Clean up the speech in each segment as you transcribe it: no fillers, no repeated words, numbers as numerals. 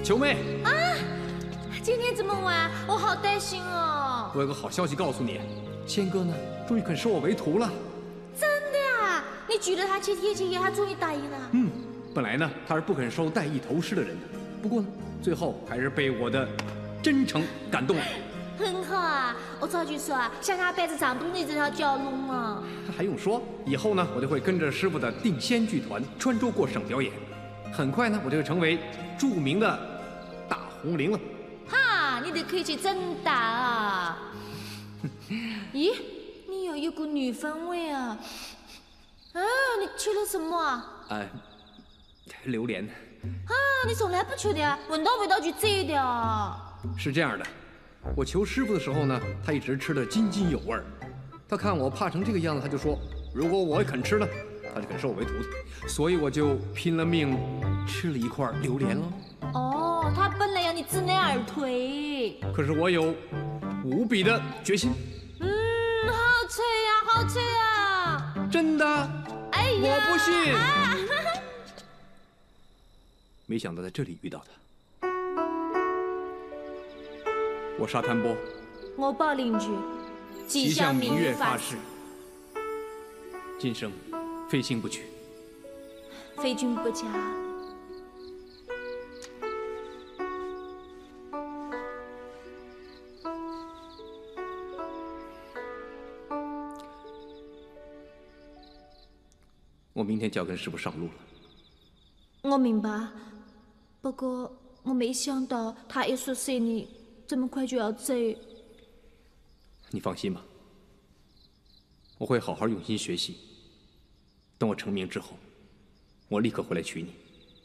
球妹啊，今天怎么玩？我好担心哦。 我有个好消息告诉你，谦哥呢，终于肯收我为徒了。 真的啊？你举了他切贴切，他终于答应了。 本来呢，他是不肯收带艺头师的人的，不过呢，最后还是被我的真诚感动了。 很好啊，我早就说啊，向他拜着掌舵那这条蛟龙啊。 还用说？以后呢，我就会跟着师傅的定仙剧团穿州过省表演。很快呢，我就会成为著名的大红伶了。 哈，你的客气真大啊！咦，你有一股女风味啊！啊，你吃了什么啊？ 榴莲。 啊，你从来不吃的呀，闻到味道就醉的。 是这样的，我求师傅的时候呢，他一直吃得津津有味儿。他看我怕成这个样子，他就说，如果我肯吃呢，他就肯收我为徒弟。所以我就拼了命吃了一块榴莲喽。 哦，他本来要你知难而退， 可是我有无比的决心。 好脆呀，好脆啊！ 真的？ 哎呀， 我不信。 啊、 没想到在这里遇到他。我沙滩波， 我报邻居， 吉祥明月发誓，今生非亲不娶， 非君不嫁。 我明天就要跟师傅上路了。 我明白，不过我没想到他113年这么快就要走。 你放心吧，我会好好用心学习。等我成名之后，我立刻回来娶你。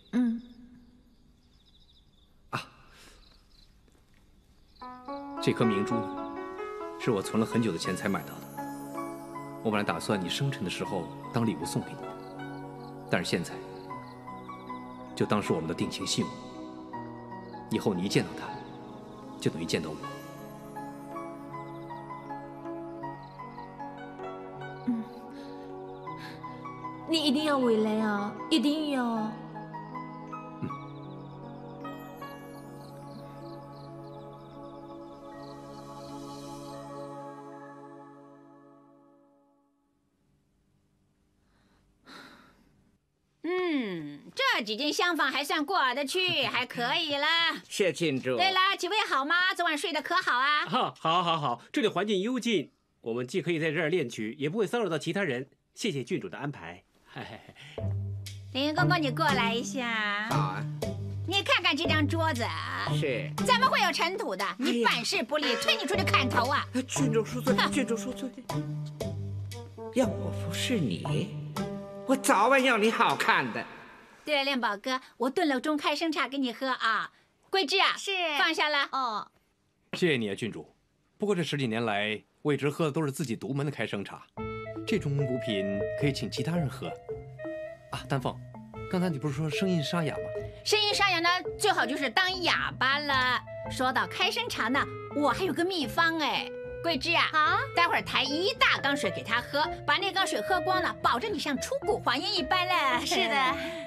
这颗明珠呢，是我存了很久的钱才买到的。我本来打算你生辰的时候当礼物送给你的，但是现在就当是我们的定情信物。以后你一见到它，就等于见到我。 你一定要回来啊！一定要。 这几间厢房还算过得去，还可以了。 谢郡主。 对了，几位好吗？昨晚睡得可好啊？ 好，这里环境幽静，我们既可以在这儿练曲，也不会骚扰到其他人。谢谢郡主的安排。 林公公，你过来一下。 好啊。 你看看这张桌子， 是怎么会有尘土的？你办事不力，推你出去砍头啊！ 郡主恕罪，郡主恕罪。要我不是你，我早晚要你好看的。 对了，亮宝哥，我炖了盅开生茶给你喝啊。桂枝啊， 是放下了。 哦， 谢谢你啊，郡主。不过这10几年来，我一直喝的都是自己独门的开生茶，这种补品可以请其他人喝。啊，丹凤，刚才你不是说声音沙哑吗？ 声音沙哑呢，最好就是当哑巴了。说到开生茶呢，我还有个秘方哎。桂枝啊，待会儿抬1大缸水给他喝，把那缸水喝光了，保证你像出谷黄莺一般了。 是的。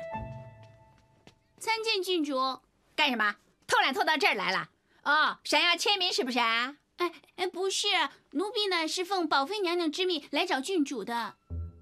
参见郡主。干什么？偷懒偷到这儿来了？哦，想要签名是不是啊？ 不是，奴婢呢是奉宝妃娘娘之命来找郡主的。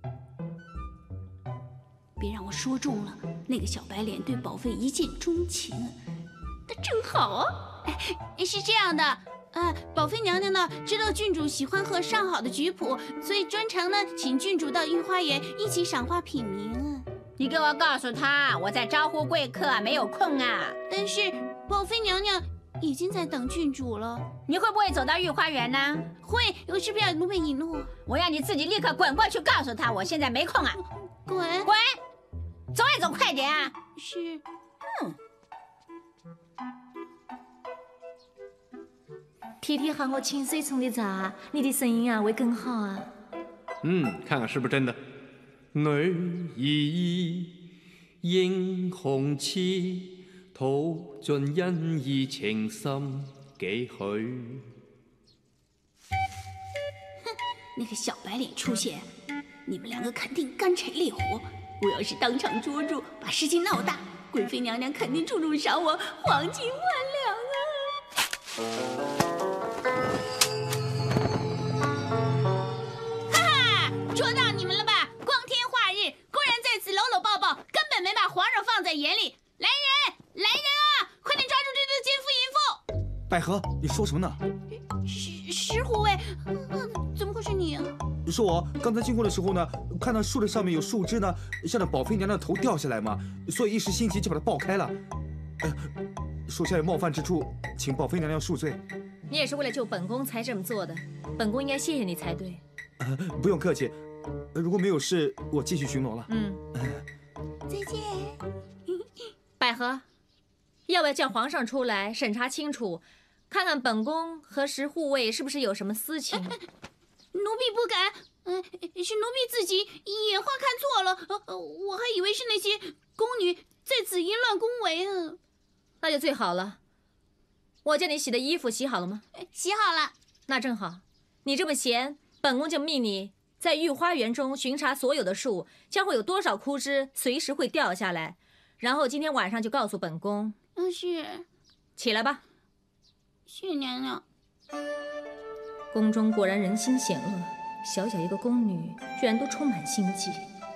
别让我说中了，那个小白脸对宝妃一见钟情，那正好啊。是这样的，宝妃娘娘呢知道郡主喜欢喝上好的菊谱，所以专程呢请郡主到御花园一起赏花品茗。 你给我告诉他，我在招呼贵客，没有空啊。 但是宝妃娘娘已经在等郡主了。 你会不会走到御花园呢？ 会，我是不是要奴婢引路？ 我要你自己立刻滚过去告诉他，我现在没空啊。 滚！ 走也走快点啊！ 是。 天天喊我清水冲的茶，你的声音啊会更好啊。 看看是不是真的。女兒英雄似，吐盡恩義情深幾許。 那个小白脸出现，你们2个肯定干柴烈火， 我要是当场捉住，把事情闹大，贵妃娘娘肯定重重赏我黄金万两啊！哈哈，捉到你们了吧！光天化日，公然在此搂搂抱抱，根本没把皇上放在眼里。来人，来人啊！快点抓住这对奸夫淫妇！ 百合，你说什么呢？ 石护卫，怎么会是你啊？ 是我刚才经过的时候呢，看到树的上面有树枝呢，像那宝妃娘娘的头掉下来嘛，所以一时心急就把它爆开了。属下有冒犯之处，请宝妃娘娘恕罪。 你也是为了救本宫才这么做的，本宫应该谢谢你才对。 不用客气，如果没有事，我继续巡逻了。 再见。 百合，要不要叫皇上出来审查清楚，看看本宫和石护卫是不是有什么私情？ 奴婢不敢，是奴婢自己眼花看错了，我还以为是那些宫女在此淫乱宫闱啊。 那就最好了。我叫你洗的衣服洗好了吗？ 洗好了。 那正好，你这么闲，本宫就命你在御花园中巡查所有的树，将会有多少枯枝随时会掉下来，然后今天晚上就告诉本宫。 是。 起来吧。 谢娘娘。 宫中果然人心险恶，小小一个宫女居然都充满心计。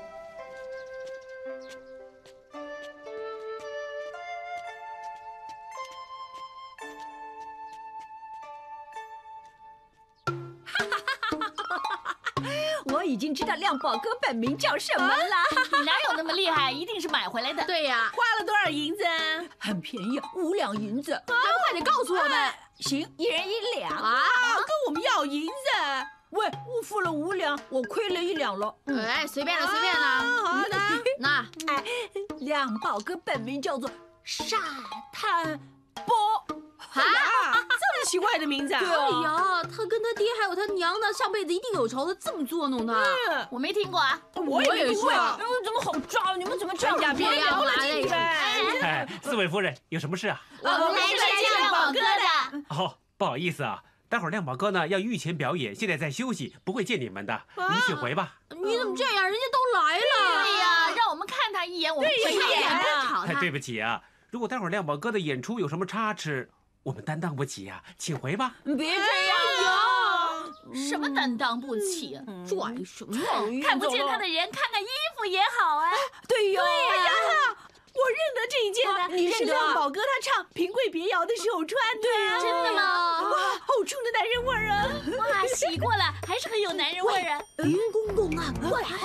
我已经知道亮宝哥本名叫什么了。 哪有那么厉害？一定是买回来的。 对呀， 花了多少银子？ 很便宜，5两银子。 还不快点告诉我们！ 行，1人1两啊！跟我们要银子。 喂，我付了5两，我亏了1两了。 哎，随便了，随便了。好的，那亮宝哥本名叫做沙滩波。 啊，这么奇怪的名字啊！ 对哎呀，他跟他爹还有他娘呢，上辈子一定有仇的，这么捉弄他。 我没听过啊。 我也是啊。 怎么好抓？你们怎么这样？ 呀，别聊了，这个。 哎，4位夫人有什么事啊？ 我们来见亮宝哥的。 哦，不好意思啊，待会儿亮宝哥呢要御前表演，现在在休息，不会见你们的。你请回吧。 你怎么这样？人家都来了。 对呀，让我们看他一眼，我们不一眼啊。 吵他。 对不起啊，如果待会儿亮宝哥的演出有什么差池，我们担当不起呀，请回吧。 别这样呀！ 什么担当不起？ 拽什么？ 看不见他的人，看看衣服也好啊。 对呀。 我认得这一件呢， 你认得？ 亮宝哥他唱《平贵别窑》的时候穿的。 真的吗？ 哇，好冲的男人味儿啊！ 哇，洗过了，还是很有男人味儿啊。 林公公啊，过来。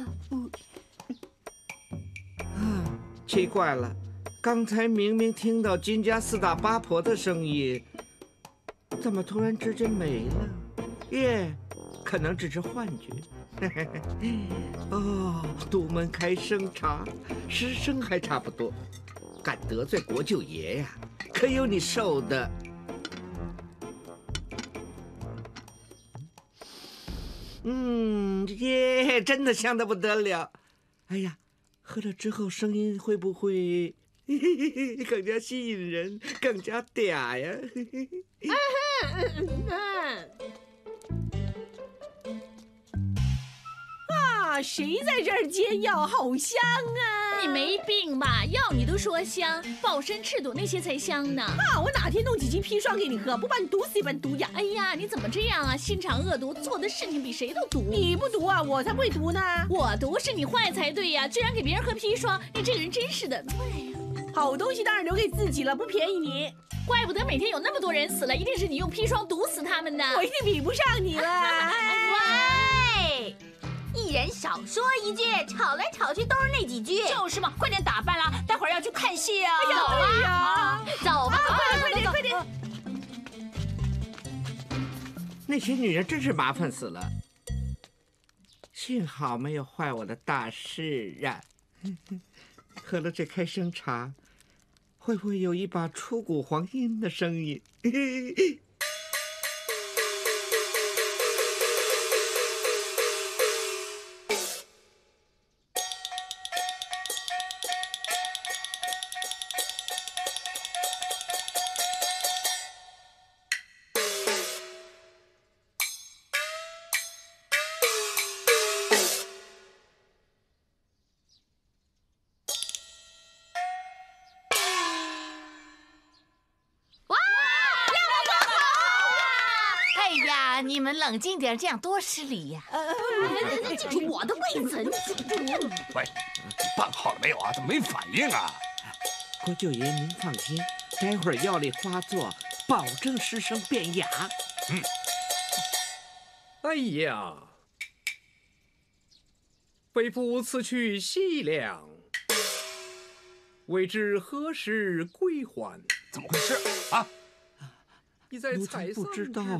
奇怪了，刚才明明听到金家4大八婆的声音，怎么突然之间没了？耶，可能只是幻觉。哦，独门开生茶，师生还差不多，敢得罪国舅爷呀，可有你受的。耶，真的香得不得了。哎呀，喝了之后声音会不会更加吸引人，更加嗲呀？ 啊，谁在这儿煎药？好香啊！ 你没病吧？药你都说香，抱参赤朵那些才香呢。 啊，我哪天弄几斤砒霜给你喝，不把你毒死一般毒哑？ 哎呀，你怎么这样啊？心肠恶毒，做的事情比谁都毒。 你不毒啊，我才不会毒呢。 我毒是你坏才对呀，居然给别人喝砒霜，你这个人真是的。 好东西当然留给自己了，不便宜你。 怪不得每天有那么多人死了，一定是你用砒霜毒死他们的。 我一定比不上你了。 喂，一人少说一句，吵来吵去都是那几句。 就是嘛，快点打扮啦，待会儿要去看戏啊。 哎呀，对呀， 走吧， 快点，快点。 那些女人真是麻烦死了，幸好没有坏我的大事啊。喝了这开生茶，会不会有一把出谷黄阴的声音？ 你们冷静点，这样多失礼呀。 这是我的位子， 喂，办好了没有啊？怎么没反应啊？ 国舅爷您放心，待会儿药力发作，保证失声变哑。 哎呀，为父此去西凉，未知何时归还？ 怎么回事啊？ 你在采桑之路，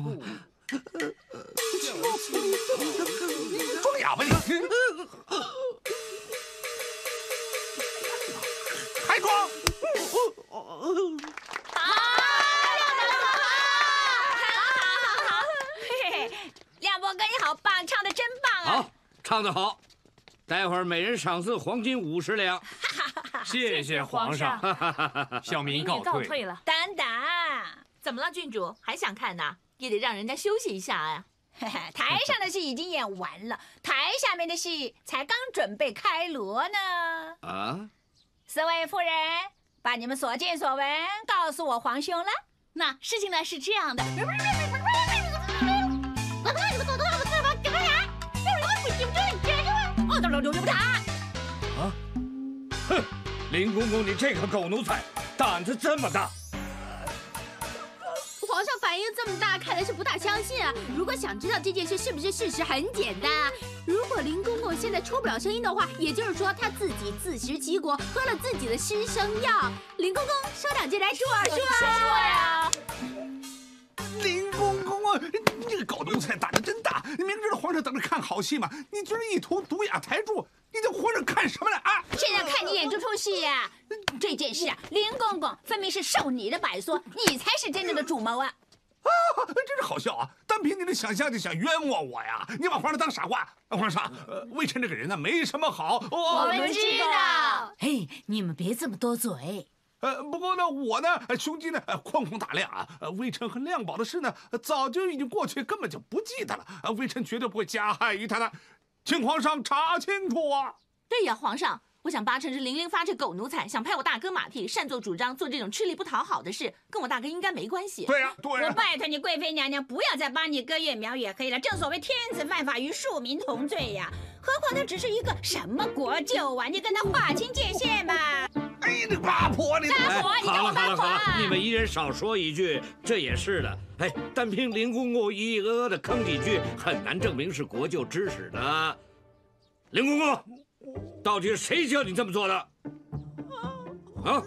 装哑巴你！还装！ 亮伯哥你好棒，唱的真棒啊！ 好，唱得好，待会儿每人赏赐黄金50两。 谢谢皇上，小民告退了。 等等， 怎么了，郡主？还想看呢？也得让人家休息一下呀。 台上的戏已经演完了，台下面的戏才刚准备开锣呢。 啊！ 四位夫人，把你们所见所闻告诉我皇兄了。 那事情呢是这样的。 啊！哼，林公公，你这个狗奴才，胆子这么大！ 皇上反应这么大，看来是不大相信啊。如果想知道这件事是不是事实，很简单啊。如果林公公现在出不了声音的话，也就是说他自己自食其果，喝了自己的失声药。林公公，说两句来说啊说呀！ 林公公啊，你这个狗奴才胆子真大！你明知道皇上等着看好戏嘛，你居然意图毒哑台柱，你在皇上看什么呢啊？ 谁让看你演这出戏呀？这件事啊，林公公分明是受你的摆说，你才是真正的主谋啊！ 真是好笑啊！单凭你的想象就想冤枉我呀？你把皇上当傻瓜？皇上，微臣这个人呢，没什么好。 我们知道。 嘿，你们别这么多嘴。 不过呢，我呢，胸襟呢宽宏大量啊。微臣和亮宝的事呢，早就已经过去，根本就不记得了。微臣绝对不会加害于他的，请皇上查清楚啊！ 对呀，皇上，我想八成是玲玲发这狗奴才，想拍我大哥马屁，擅作主张做这种吃力不讨好的事，跟我大哥应该没关系。 对呀，对呀。 我拜托你贵妃娘娘不要再帮你哥越描越黑了。正所谓天子犯法与庶民同罪呀，何况他只是一个什么国舅啊，你跟他划清界限吧。 哎，你八婆，你八婆，你叫我八婆啊！ 你们一人少说一句，这也是的。哎，单凭林公公咿咿的吭几句，很难证明是国舅指使的。林公公，到底是谁叫你这么做的？啊！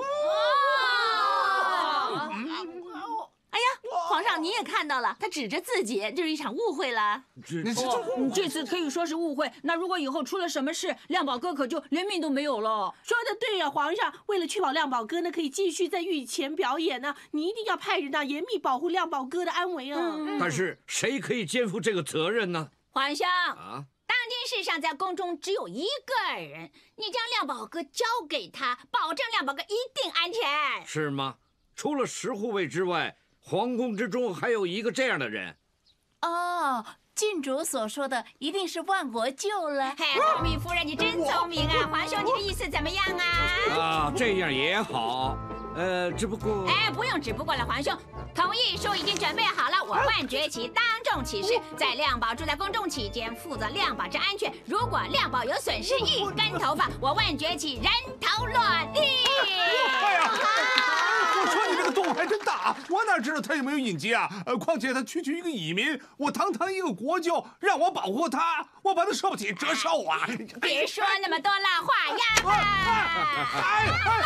哎呀，皇上你也看到了，他指着自己，这是一场误会了。 这次可以说是误会。那如果以后出了什么事，亮宝哥可就连命都没有了。说的对呀，皇上，为了确保亮宝哥呢可以继续在御前表演呢，你一定要派人呢严密保护亮宝哥的安危啊。 但是谁可以肩负这个责任呢？ 皇上啊！ 当今世上在宫中只有一个人，你将亮宝哥交给他，保证亮宝哥一定安全。 是吗？除了10护卫之外，皇宫之中还有一个这样的人。 哦，郡主所说的一定是万国舅了。 嘿，皇敏夫人，你真聪明啊！皇兄，你的意思怎么样啊？ 啊，这样也好。只不过…… 哎，不用只不过了，皇兄，同意书已经准备好了。我万觉起当众起誓，在亮宝住在宫中期间，负责亮宝之安全。如果亮宝有损失一根头发，我万觉起人头落地。 哎呀！我说你这个洞还真大，我哪知道他有没有隐疾啊？况且他区区一个蚁民，我堂堂一个国舅，让我保护他，我把他受不起折寿啊！ 别说那么多烂话呀！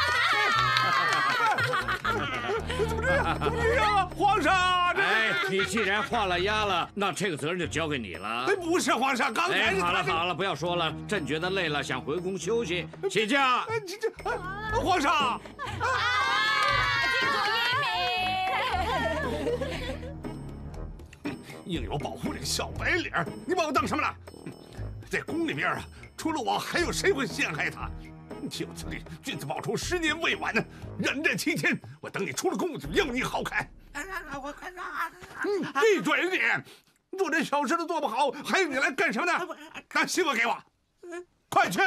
怎么这样？怎么这样啊？皇上！ 哎，你既然画了押了，那这个责任就交给你了。 哎，不是皇上，刚才好了好了，不要说了，朕觉得累了，想回宫休息，请假。 皇上。硬有保护这个小白脸，你把我当什么了？在宫里面啊，除了我，还有谁会陷害他？就此理，君子报仇10年未晚呢。忍这7天，我等你出了宫就让你好看。闭嘴你！做这小事都做不好，还有你来干什么呢？拿西瓜给我，快去！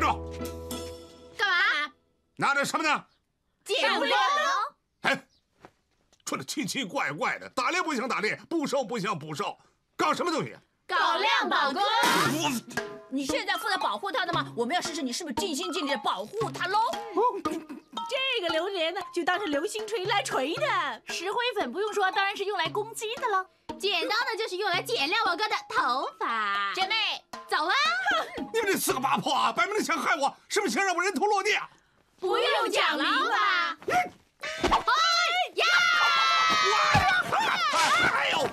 站住！ 干嘛？ 拿着什么呢？ 减量。 哎，说的奇奇怪怪的，打猎不像打猎，捕兽不像捕兽，搞什么东西？ 搞亮宝哥。 你现在负责保护他的吗？我们要试试你是不是尽心尽力的保护他喽。 这个榴莲呢，就当是流星锤来锤的。 石灰粉不用说，当然是用来攻击的了。 剪刀呢，就是用来剪亮宝哥的头发。 姐妹， 走啊！ 你们这4个八婆啊，摆明了想害我，是不是想让我人头落地啊？ 不用讲理吧？哎呀！ 哎呦！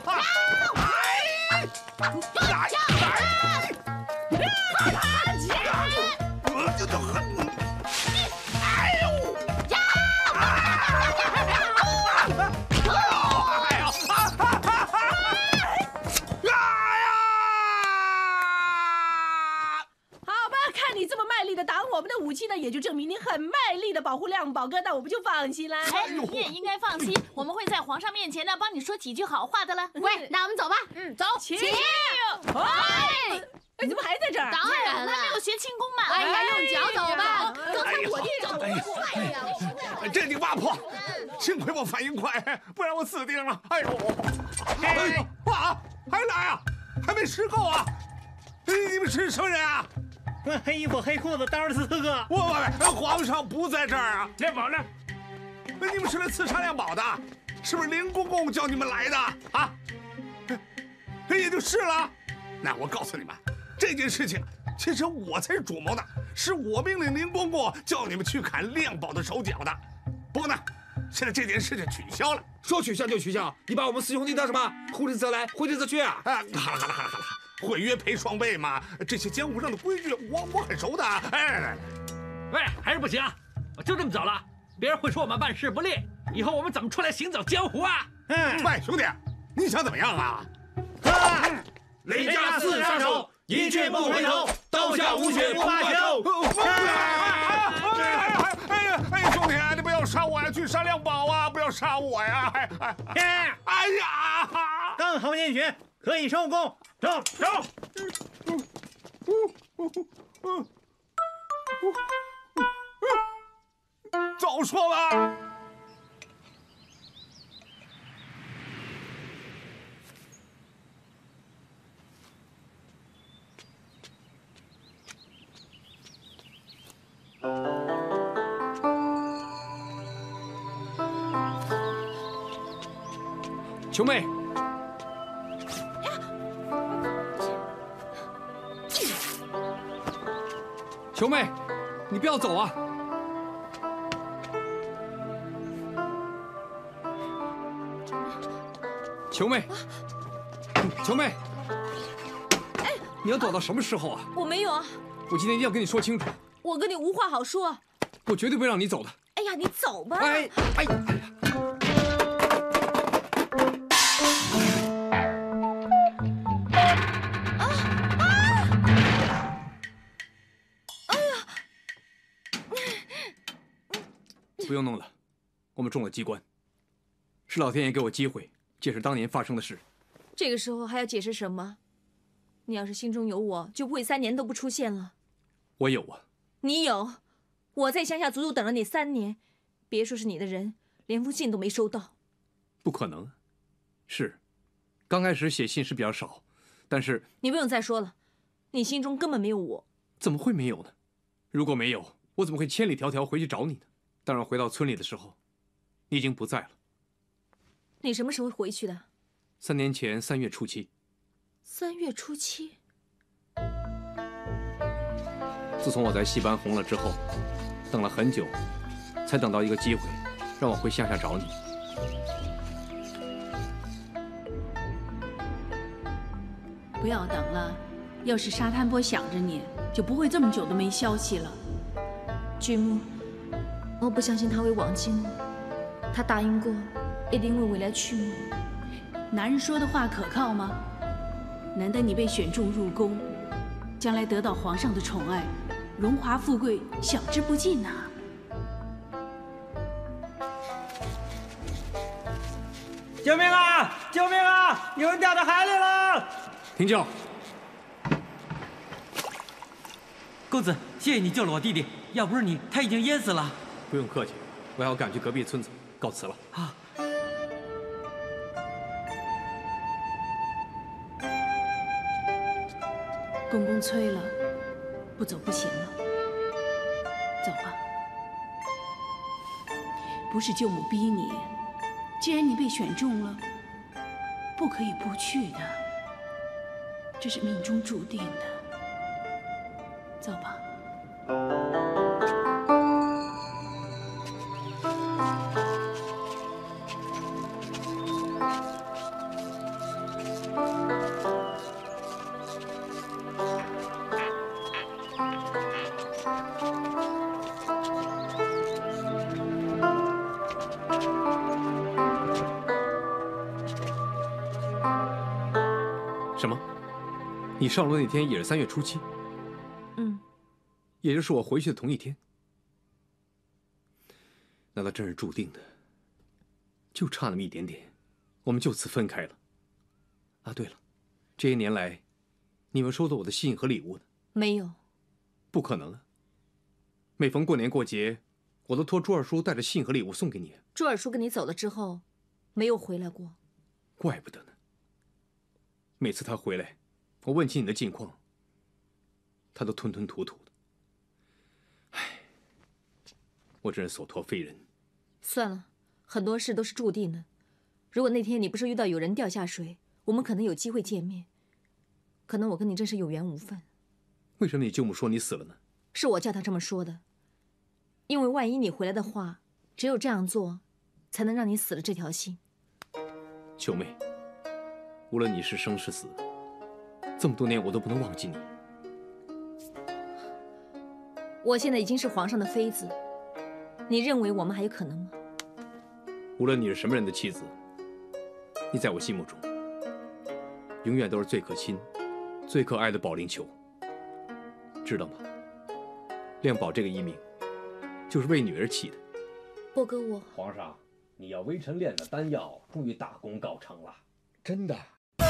打我们的武器呢，也就证明你很卖力的保护亮宝哥，那我们就放心了。 哎，你也应该放心，我们会在皇上面前呢帮你说几句好话的了。 喂，那我们走吧。 走。 请。 哎， 怎么还在这儿？ 当然了， 还没有学轻功嘛。 哎呀，用脚走吧。刚才我这脚多快呀！ 这你八婆，幸亏我反应快，不然我死定了。哎呦！哎啊，还来啊？还没吃够啊？你们是什么人啊？ 黑衣服黑裤子当然是4个。 皇上不在这儿啊！ 亮宝呢？ 你们是来刺杀亮宝的，是不是林公公叫你们来的啊？也就是了。那我告诉你们，这件事情其实我才是主谋的，是我命令林公公叫你们去砍亮宝的手脚的。不过呢，现在这件事就取消了。 说取消就取消，你把我们4兄弟当什么？呼之则来，挥之则去啊！ 好了。毁约赔双倍嘛，这些江湖上的规矩我很熟的。哎， 喂，还是不行，就这么走了，别人会说我们办事不力，以后我们怎么出来行走江湖啊？ 喂，兄弟，你想怎么样啊？ 雷家4杀手，一去不回头，刀下无血不罢休。 哎，兄弟，你不要杀我呀，去杀亮宝啊！不要杀我呀！哎呀， 刚好练拳，可以收功。走。 早说了。 球妹，球妹，你不要走啊！球妹，球妹， 哎， 你要走到什么时候啊？ 我没有啊！ 我今天一定要跟你说清楚。 我跟你无话好说。 我绝对不会让你走的。 哎呀，你走吧。 哎。不用弄了，我们中了机关，是老天爷给我机会解释当年发生的事。 这个时候还要解释什么？你要是心中有我，就不会3年都不出现了。 我有啊。 你有？我在乡下足足等了你3年，别说是你的人，连封信都没收到。 不可能，是，刚开始写信是比较少，但是你不用再说了，你心中根本没有我。 怎么会没有呢？如果没有，我怎么会千里迢迢回去找你呢？当然，回到村里的时候，你已经不在了。 你什么时候回去的 ？3年前3月初7。 3月初7。 自从我在戏班红了之后，等了很久，才等到一个机会，让我回乡下找你。 不要等了，要是沙滩坡想着你，就不会这么久都没消息了。 君木，我不相信他会忘记我，他答应过一定会回来娶我。 男人说的话可靠吗？难得你被选中入宫，将来得到皇上的宠爱，荣华富贵享之不尽呐。 救命啊！救命啊！有人掉到海里了！ 停轿。 公子， 谢谢你救了我弟弟，要不是你，他已经淹死了。 不用客气，我要赶去隔壁村子，告辞了。 啊。 公公催了，不走不行了。走吧。不是舅母逼你，既然你被选中了，不可以不去的。这是命中注定的。走吧。 什么？你上路那天也是3月初7？ 嗯， 也就是我回去的同一天。那倒真是注定的，就差那么一点点，我们就此分开了。啊，对了，这些年来，你们收到我的信和礼物呢？ 没有。 不可能啊！每逢过年过节，我都托朱二叔带着信和礼物送给你。 朱二叔跟你走了之后，没有回来过。 怪不得呢。每次他回来，我问起你的近况，他都吞吞吐吐的。唉，我真是所托非人。 算了，很多事都是注定的。如果那天你不是遇到有人掉下水，我们可能有机会见面。可能我跟你真是有缘无分。 为什么你舅母说你死了呢？ 是我叫她这么说的。因为万一你回来的话，只有这样做，才能让你死了这条心。 秋妹，无论你是生是死，这么多年我都不能忘记你。 我现在已经是皇上的妃子，你认为我们还有可能吗？ 无论你是什么人的妻子，你在我心目中永远都是最可亲、最可爱的宝林球，知道吗？亮宝这个艺名就是为女儿起的。 波哥， 皇上，你要微臣炼的丹药终于大功告成了， 真的。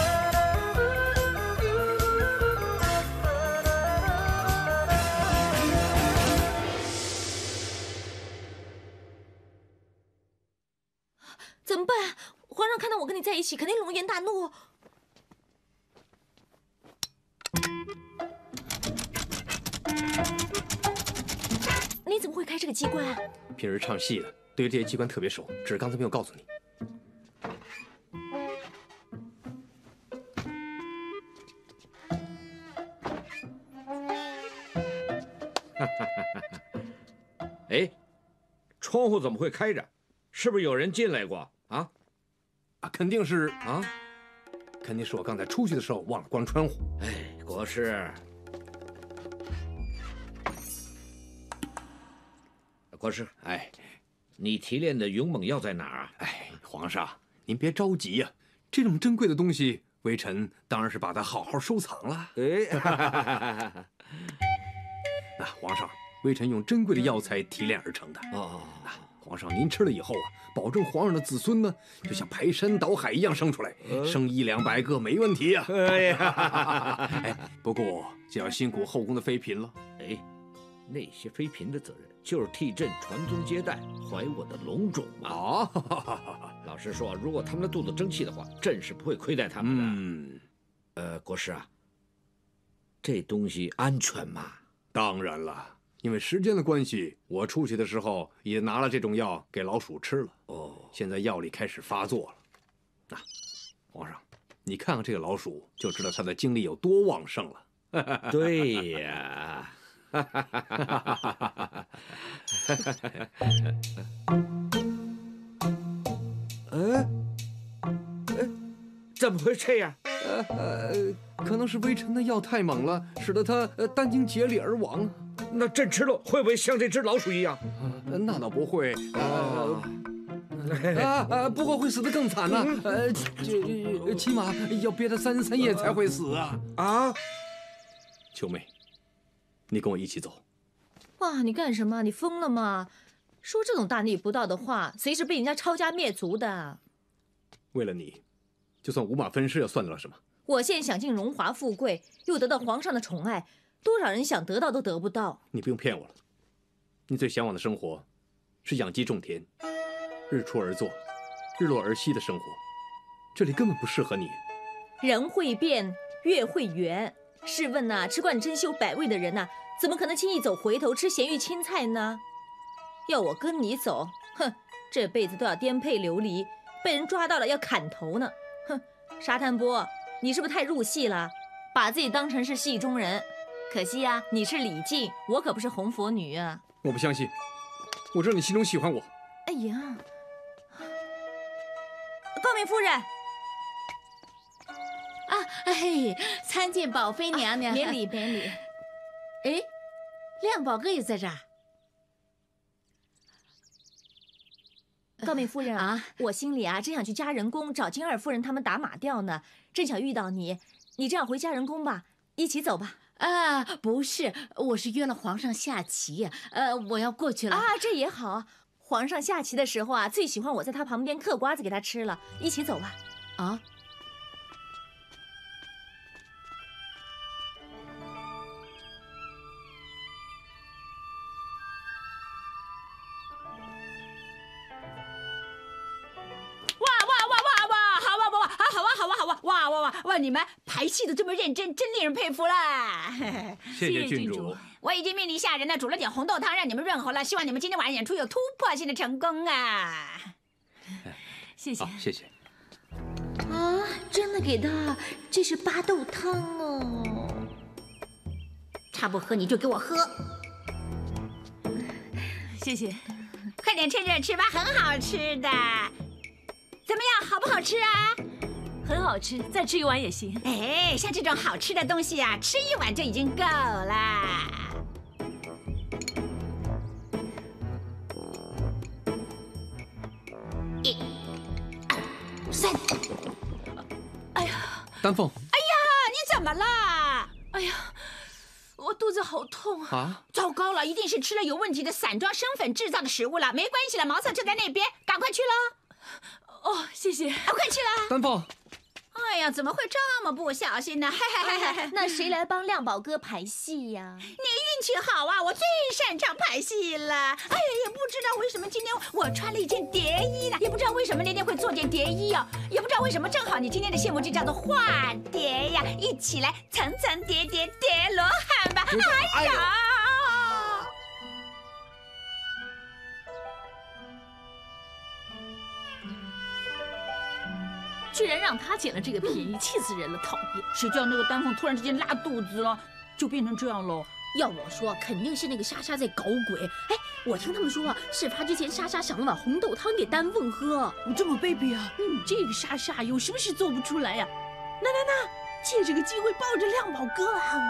怎么办？皇上看到我跟你在一起，肯定龙颜大怒。你怎么会开这个机关啊？ 平时唱戏的，对于这些机关特别熟，只是刚才没有告诉你。 哎，窗户怎么会开着？是不是有人进来过啊？ 肯定是啊，肯定是我刚才出去的时候忘了关窗户。 哎，国师，国师， 哎， 你提炼的勇猛药在哪儿啊？ 哎，皇上，您别着急呀，这种珍贵的东西，微臣当然是把它好好收藏了。 哎， 那皇上，微臣用珍贵的药材提炼而成的。 哦， 皇上您吃了以后啊，保证皇上的子孙呢，就像排山倒海一样生出来，生100-200个没问题呀。 哎呀， 哎，不过就要辛苦后宫的妃嫔了。 哎，那些妃嫔的责任就是替朕传宗接代，怀我的龙种嘛。 哦， 老实说，如果他们的肚子争气的话，朕是不会亏待他们的。国师啊，这东西安全吗？ 当然了。因为时间的关系，我出去的时候也拿了这种药给老鼠吃了。 哦， 现在药力开始发作了。皇上，你看看这个老鼠，就知道它的精力有多旺盛了。 对呀。怎么会这样？ 可能是微臣的药太猛了，使得它殚精竭力而亡。 那朕吃了会不会像这只老鼠一样？ 那倒不会。不过会死得更惨呢。起码要憋他3日3夜才会死啊！ 啊！ 秋妹，你跟我一起走。 哇，你干什么？你疯了吗？说这种大逆不道的话，随时被人家抄家灭族的。 为了你，就算五马分尸，又算得了什么？ 我现在享尽荣华富贵，又得到皇上的宠爱， 多少人想得到都得不到。 你不用骗我了，你最向往的生活是养鸡种田，日出而作，日落而息的生活，这里根本不适合你。 人会变，月会圆。试问呐，吃惯珍馐百味的人呐，怎么可能轻易走回头吃咸鱼青菜呢？要我跟你走，哼，这辈子都要颠沛流离，被人抓到了要砍头呢。哼，沙滩波，你是不是太入戏了？把自己当成是戏中人。可惜啊，你是李靖，我可不是红佛女啊。 我不相信，我知道你心中喜欢我。 哎呀，高明夫人。 啊，哎，参见宝妃娘娘。 免礼免礼。 哎，亮宝哥也在这儿。 高明夫人啊，我心里啊真想去佳人宫找金二夫人他们打马吊呢，正巧遇到你，你这样回佳人宫吧，一起走吧。 啊，不是，我是约了皇上下棋，我要过去了。 啊，这也好，皇上下棋的时候啊，最喜欢我在他旁边嗑瓜子给他吃了，一起走吧。 啊。 哇！你们排戏的这么认真，真令人佩服了。 谢谢郡主。 我已经命令下人呢，煮了点红豆汤让你们润喉了，希望你们今天晚上演出有突破性的成功啊！ 谢谢。 好，谢谢。 啊，真的给他，这是巴豆汤哦。 他不喝你就给我喝。 谢谢。 快点趁热吃吧，很好吃的。怎么样，好不好吃啊？ 很好吃，再吃一碗也行。 哎，像这种好吃的东西啊，吃一碗就已经够了。1、2、3。 哎呀， 丹凤。 哎呀，你怎么了？ 哎呀，我肚子好痛啊！ 啊， 糟糕了，一定是吃了有问题的散装生粉制造的食物了。没关系了，茅厕就在那边，赶快去喽。 哦，谢谢。 快去了。 丹凤。 哎呀，怎么会这么不小心呢？ 那谁来帮亮宝哥排戏呀？ 你运气好啊，我最擅长排戏了。哎呀，也不知道为什么今天我穿了一件蝶衣呢，也不知道为什么那天会做件蝶衣哦，也不知道为什么正好你今天的谢幕就叫做化蝶呀，一起来层层叠叠叠罗汉吧。哎呀！ 居然让他捡了这个便宜，气死人了！讨厌！ 谁叫那个丹凤突然之间拉肚子了，就变成这样喽？ 要我说，肯定是那个莎莎在搞鬼。哎，我听他们说，事发之前莎莎想了碗红豆汤给丹凤喝。 这么卑鄙啊！ 这个莎莎有什么事做不出来呀？那，借这个机会抱着亮宝哥啊！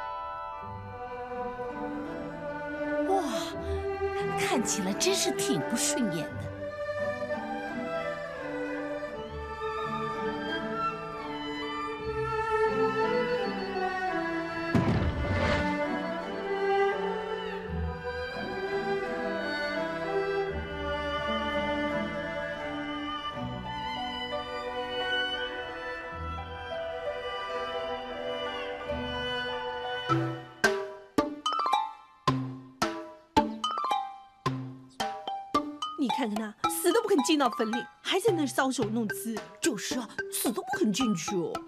哇，看起来真是挺不顺眼的。 你看看他，死都不肯进到坟里，还在那搔首弄姿。 就是啊，死都不肯进去哦。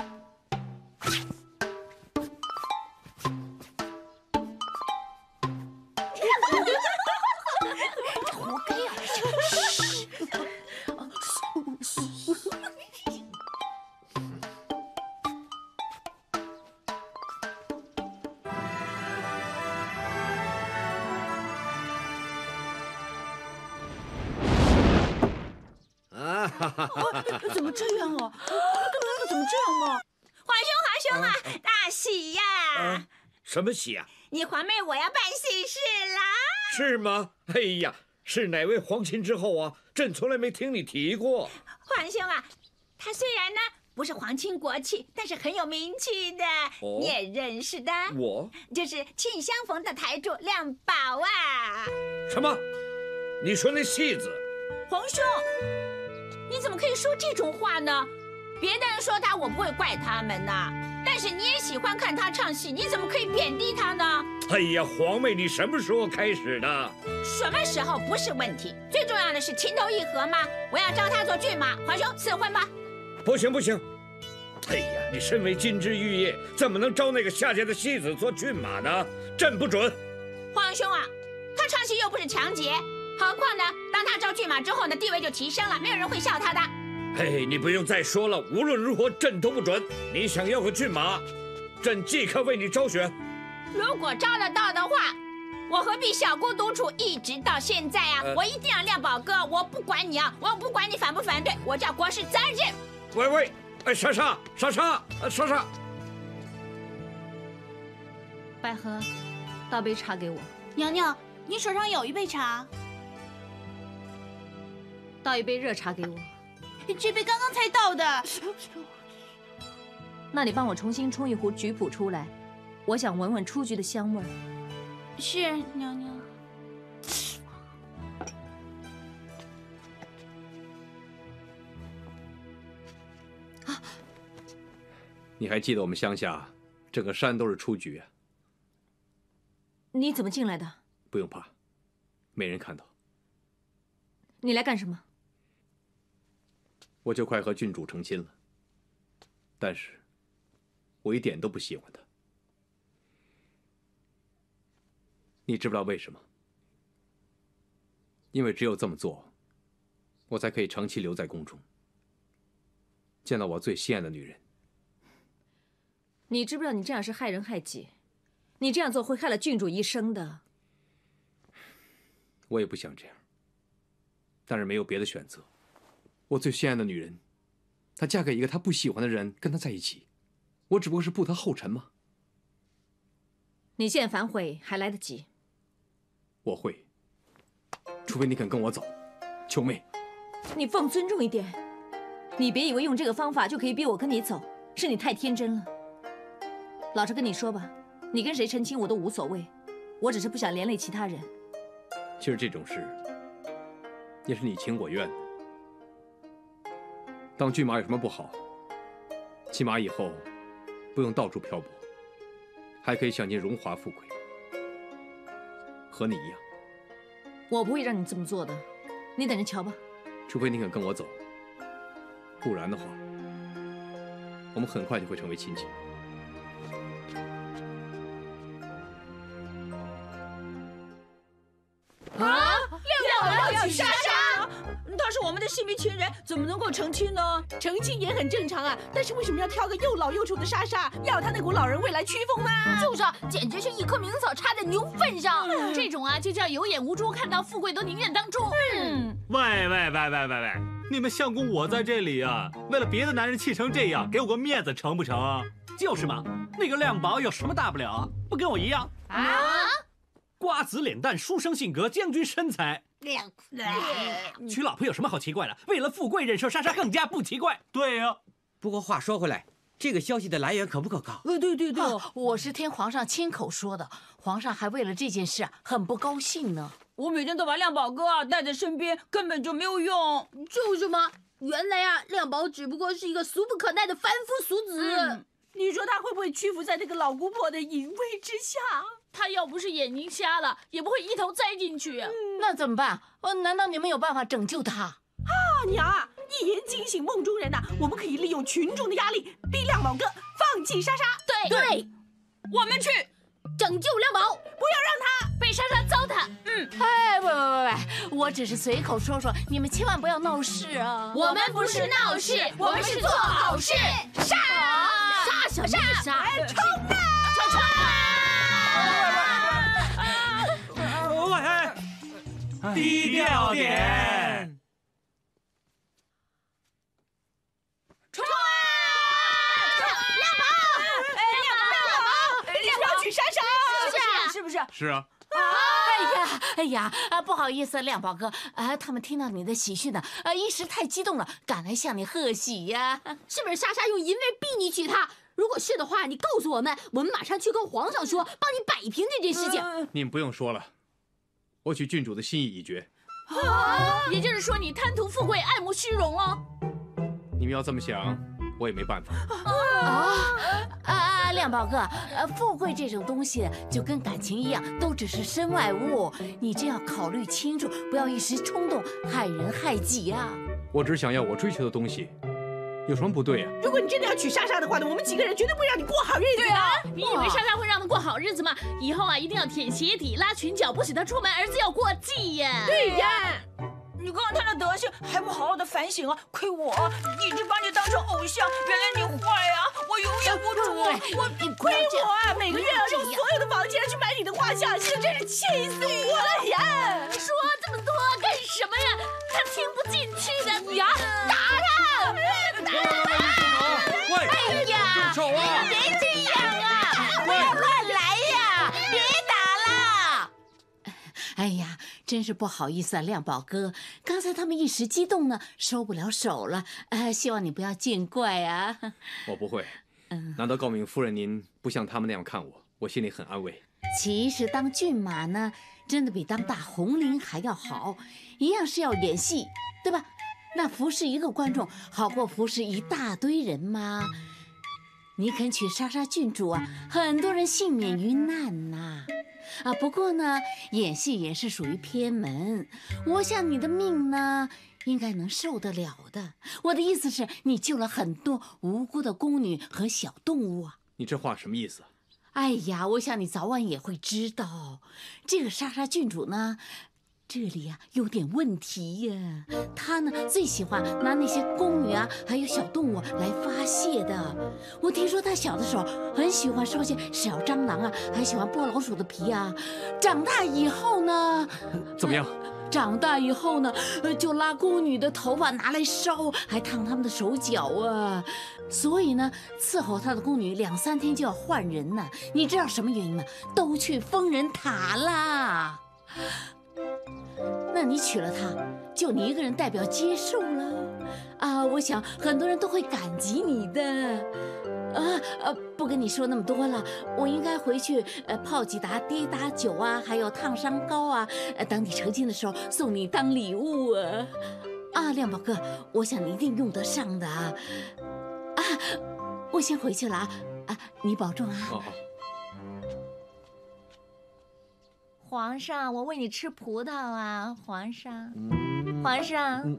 这活该呀！ 怎么这样啊？怎么这样嘛？ 皇兄啊，大喜呀！ 什么喜啊？ 你皇妹我要办喜事啦！ 是吗？哎呀，是哪位皇亲之后啊？朕从来没听你提过。 皇兄啊，他虽然呢不是皇亲国戚，但是很有名气的，你也认识的。 我就是庆相逢的台柱亮宝啊！ 什么？你说那戏子？ 皇兄，你怎么可以说这种话呢？别的人说他，我不会怪他们呐。但但是你也喜欢看他唱戏，你怎么可以贬低他呢？ 哎呀，皇妹，你什么时候开始的？ 什么时候不是问题，最重要的是情投意合嘛。我要招他做骏马，皇兄赐婚吧。 不行不行！哎呀，你身为金枝玉叶，怎么能招那个下贱的戏子做骏马呢？朕不准！ 皇兄啊，他唱戏又不是强劫，何况呢，当他招骏马之后呢，地位就提升了，没有人会笑他的。 嘿，你不用再说了，无论如何朕都不准。你想要个骏马，朕即刻为你招选。 如果招得到的话，我何必小姑独处一直到现在啊？我一定要亮宝哥，我不管你啊，我不管你反不反对，我叫国师责任。 喂喂，哎，莎莎， 百合，倒杯茶给我。 娘娘，你手上有一杯茶， 倒一杯热茶给我。 这杯刚刚才倒的。 那你帮我重新冲一壶菊普出来，我想闻闻雏菊的香味儿。 是，娘娘。 你还记得我们乡下整个山都是雏菊啊？ 你怎么进来的？ 不用怕，没人看到。 你来干什么？ 我就快和郡主成亲了，但是我一点都不喜欢他。你知不知道为什么？因为只有这么做，我才可以长期留在宫中，见到我最心爱的女人。 你知不知道你这样是害人害己？你这样做会害了郡主一生的。 我也不想这样，但是没有别的选择。我最心爱的女人，她嫁给一个她不喜欢的人，跟她在一起，我只不过是步她后尘吗？ 你现在反悔还来得及。 我会，除非你肯跟我走，秋妹。 你放尊重一点，你别以为用这个方法就可以逼我跟你走，是你太天真了。老实跟你说吧，你跟谁成亲我都无所谓，我只是不想连累其他人。 其实这种事也是你情我愿的。当骏马有什么不好？起码以后不用到处漂泊，还可以享尽荣华富贵，和你一样。 我不会让你这么做的，你等着瞧吧。 除非你肯跟我走，不然的话，我们很快就会成为亲戚。 啊！亮宝要娶莎莎， 他是我们的性命情人，怎么能够成亲呢？成亲也很正常啊，但是为什么要挑个又老又丑的莎莎？要他那股老人味来驱风吗？ 就是啊，简直是一棵名草插在牛粪上。这种啊，就叫有眼无珠，看到富贵都宁愿当猪。 喂，你们相公我在这里啊，为了别的男人气成这样，给我个面子成不成啊？就是嘛，那个亮宝有什么大不了啊？不跟我一样啊？瓜子脸蛋，书生性格，将军身材。娶老婆有什么好奇怪的？为了富贵忍受莎莎更加不奇怪。对呀。 不过话说回来，这个消息的来源可不可靠？ 对、 我是听皇上亲口说的，皇上还为了这件事很不高兴呢。 我每天都把亮宝哥带在身边，根本就没有用。 就是嘛，原来啊，亮宝只不过是一个俗不可耐的凡夫俗子。 你说他会不会屈服在那个老姑婆的淫威之下？ 他要不是眼睛瞎了，也不会一头栽进去。 那怎么办？难道你们有办法拯救他？ 娘啊，一言惊醒梦中人呐！我们可以利用群众的压力，逼亮宝哥放弃莎莎。 对， 我们去拯救亮宝， 不要让他被莎莎糟蹋。 喂，我只是随口说说，你们千万不要闹事啊！ 我们不是闹事，我们是做好事。杀什么杀？ 冲啊！ 喂，低调点。 冲啊！亮宝，要娶莎莎，是不是？ 是啊。 哎呀，不好意思，亮宝哥，他们听到你的喜讯呢，一时太激动了，赶来向你贺喜呀。 是不是莎莎用淫威逼你娶她？如果是的话，你告诉我们，我们马上去跟皇上说，帮你摆平这件事情。 你们不用说了，我许郡主的心意已决。 也就是说，你贪图富贵，爱慕虚荣哦。 你们要这么想， 我也没办法。 亮宝哥，富贵这种东西就跟感情一样，都只是身外物，你真要考虑清楚，不要一时冲动，害人害己啊！ 我只想要我追求的东西，有什么不对啊？ 如果你真的要娶莎莎的话呢，我们几个人绝对不会让你过好日子的。 对啊，你以为莎莎会让他过好日子吗？以后啊，一定要舔鞋底、拉裙角，不许他出门，儿子要过继呀。 对呀。 你看他的德行，还不好好的反省啊！亏我一直把你当成偶像，原来你坏啊！我永远不主， 亏我啊！每个月要用所有的房钱去买你的画像，现在真是气死我了呀！ 你说这么多干什么呀？他听不进去的呀！打他！ 喂！ 哎呀， 动手啊！ 别这样啊！不要乱来呀！别打了！哎呀，真是不好意思啊，亮宝哥，刚才他们一时激动呢，收不了手了。希望你不要见怪啊。 我不会。难道诰命夫人您不像他们那样看我，我心里很安慰。 其实当骏马呢，真的比当大红伶还要好，一样是要演戏，对吧？那服侍一个观众，好过服侍一大堆人嘛。你肯娶莎莎郡主啊，很多人幸免于难呐。不过呢，演戏也是属于偏门，我想你的命呢，应该能受得了的。我的意思是，你救了很多无辜的宫女和小动物啊。 你这话什么意思？ 哎呀，我想你早晚也会知道，这个莎莎郡主呢，这里呀有点问题呀。她呢最喜欢拿那些宫女啊，还有小动物来发泄的。我听说她小的时候很喜欢烧些小蟑螂啊，还喜欢剥老鼠的皮啊。长大以后呢， 怎么样？ 长大以后呢，就拉宫女的头发拿来烧，还烫他们的手脚啊。所以呢，伺候他的宫女2、3天就要换人呢。你知道什么原因吗？都去疯人塔啦。那你娶了她，就你一个人代表接受了我想很多人都会感激你的。不跟你说那么多了，我应该回去泡几打跌打酒啊，还有烫伤膏啊，等你成亲的时候送你当礼物啊。亮宝哥，我想你一定用得上的我先回去了你保重啊。 皇上，我喂你吃葡萄啊，皇上，皇上，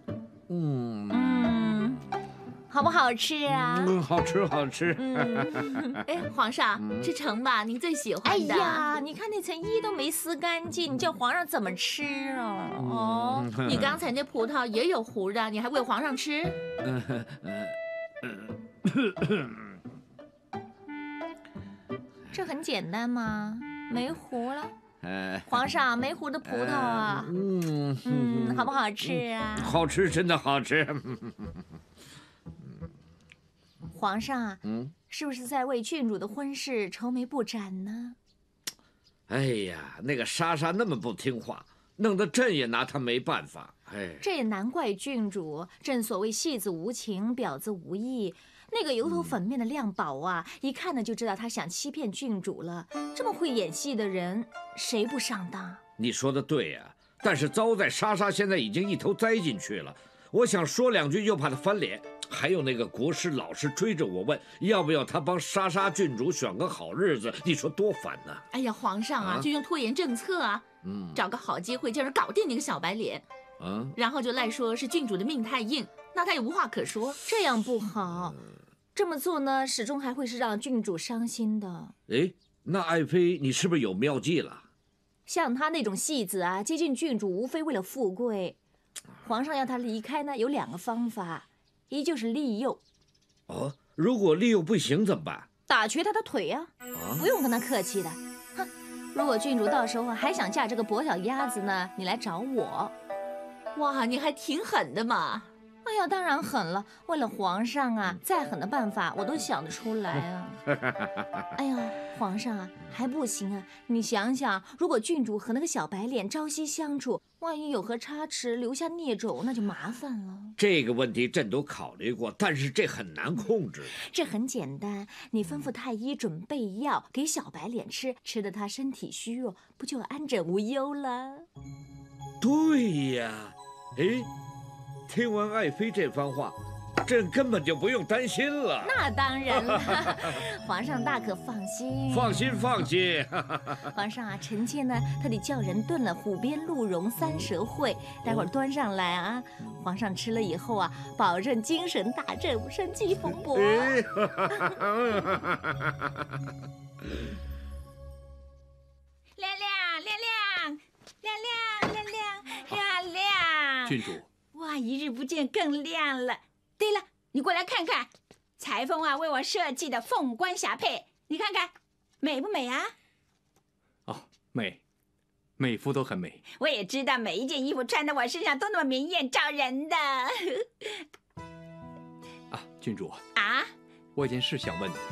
好不好吃啊？ 好吃好吃。 皇上，吃橙吧，您最喜欢的。 哎呀，你看那层衣都没撕干净，你叫皇上怎么吃啊？ 你刚才那葡萄也有核的，你还喂皇上吃？ 这很简单嘛，没核了。皇上，没核的葡萄啊，好不好吃啊？ 好吃，真的好吃。 皇上啊，是不是在为郡主的婚事愁眉不展呢？ 哎呀，那个莎莎那么不听话，弄得朕也拿她没办法。 这也难怪郡主，正所谓戏子无情，婊子无义。那个油头粉面的亮宝啊，一看呢就知道他想欺骗郡主了。这么会演戏的人，谁不上当？ 你说的对呀，但是糟在莎莎现在已经一头栽进去了。我想说2句，又怕她翻脸。还有那个国师老是追着我问，要不要他帮莎莎郡主选个好日子？你说多烦呐！ 哎呀，皇上啊，就用拖延政策啊，找个好机会，叫人搞定那个小白脸，然后就赖说是郡主的命太硬，那他也无话可说。 这样不好，这么做呢，始终还会是让郡主伤心的。 那爱妃，你是不是有妙计了？ 像他那种戏子啊，接近郡主无非为了富贵。皇上要他离开呢，有2个方法，一就是利诱。 如果利诱不行怎么办？ 打瘸他的腿呀，不用跟他客气的。哼，如果郡主到时候还想嫁这个跛脚鸭子呢，你来找我。 哇，你还挺狠的嘛！ 哎呀，当然狠了，为了皇上啊，再狠的办法我都想得出来啊。哎呀，皇上啊，还不行啊！你想想，如果郡主和那个小白脸朝夕相处，万一有何差池，留下孽种，那就麻烦了。 这个问题朕都考虑过，但是这很难控制。 这很简单，你吩咐太医准备药给小白脸吃，吃得他身体虚弱，不就安枕无忧了？ 对呀，听完爱妃这番话， 这根本就不用担心了。 那当然了，皇上大可放心。 放心放心。 皇上啊，臣妾呢特地叫人炖了虎鞭鹿茸三蛇烩，待会儿端上来啊。皇上吃了以后啊，保证精神大振，生气蓬勃。 亮亮，亮亮，亮亮，亮亮，亮亮！ 郡主， 哇，一日不见更亮了。对了，你过来看看，裁缝啊为我设计的凤冠霞帔，你看看，美不美啊？ 哦，美，每幅都很美。 我也知道每一件衣服穿在我身上都那么明艳照人的。 啊，郡主啊， 我有件事想问你，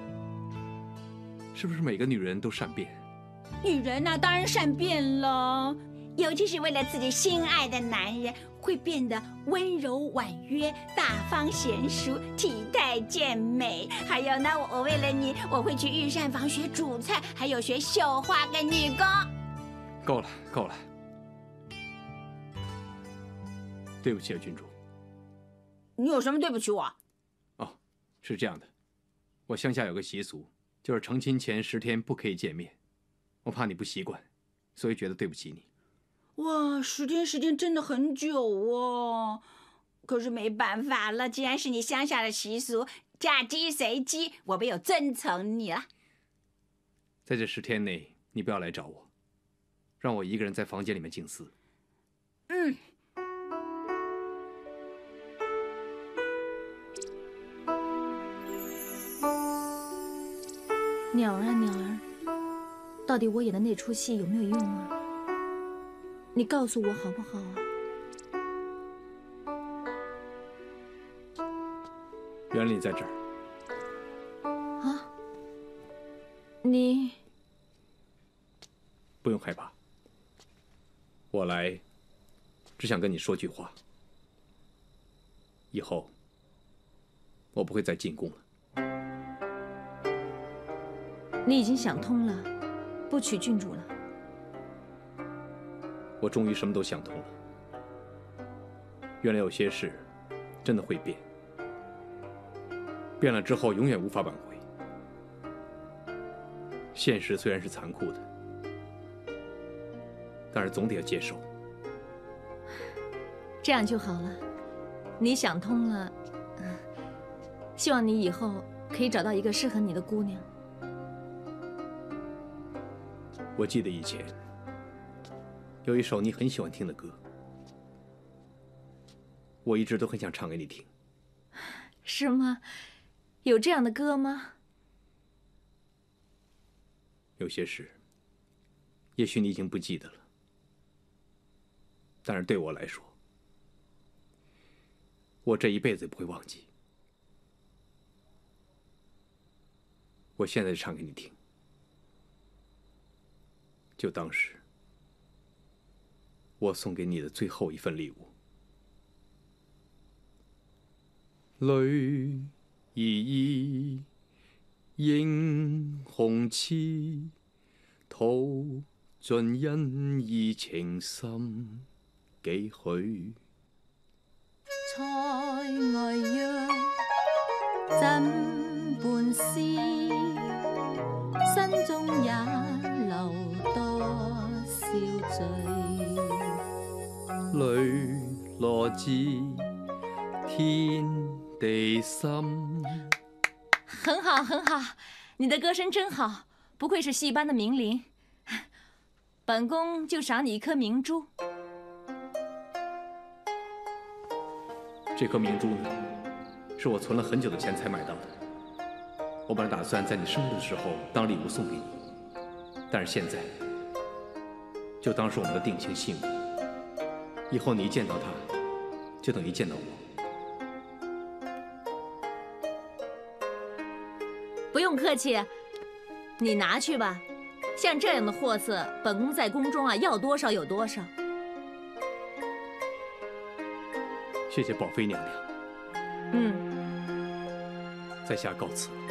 是不是每个女人都善变？ 女人呢，当然善变了，尤其是为了自己心爱的男人，会变得温柔婉约、大方娴熟、体态健美。还有呢，我为了你，我会去御膳房学煮菜，还有学绣花跟女工。 够了，够了。对不起啊，郡主。 你有什么对不起我？ 哦，是这样的，我乡下有个习俗，就是成亲前10天不可以见面。我怕你不习惯，所以觉得对不起你。 哇，10天时间真的很久哦。可是没办法了，既然是你乡下的习俗，嫁鸡随鸡，我唯有遵从你了。 在这10天内，你不要来找我，让我一个人在房间里面静思。 嗯。 鸟儿啊鸟儿，到底我演的那出戏有没有用啊？你告诉我好不好啊？ 原来你在这儿。 啊？你不用害怕，我来只想跟你说句话。以后我不会再进宫了。 你已经想通了，不娶郡主了。 我终于什么都想通了。原来有些事真的会变，变了之后永远无法挽回。现实虽然是残酷的，但是总得要接受。 这样就好了，你想通了。希望你以后可以找到一个适合你的姑娘。 我记得以前有一首你很喜欢听的歌，我一直都很想唱给你听。 是吗？有这样的歌吗？ 有些事，也许你已经不记得了，但是对我来说，我这一辈子也不会忘记。我现在就唱给你听，就当是我送给你的最后一份礼物。女儿意映红翅，吐尽恩义情深几许。 塞外約怎伴思，心中也留多少醉。 淚落自天地心。 很好，很好，你的歌声真好，不愧是戏班的名伶。本宫就赏你一颗明珠。 这颗明珠呢，是我存了很久的钱才买到的。我本来打算在你生日的时候当礼物送给你，但是现在就当是我们的定情信物。以后你一见到它，就等于见到我。 不用客气，你拿去吧。像这样的货色，本宫在宫中啊，要多少有多少。 谢谢宝妃娘娘。 嗯， 在下告辞了。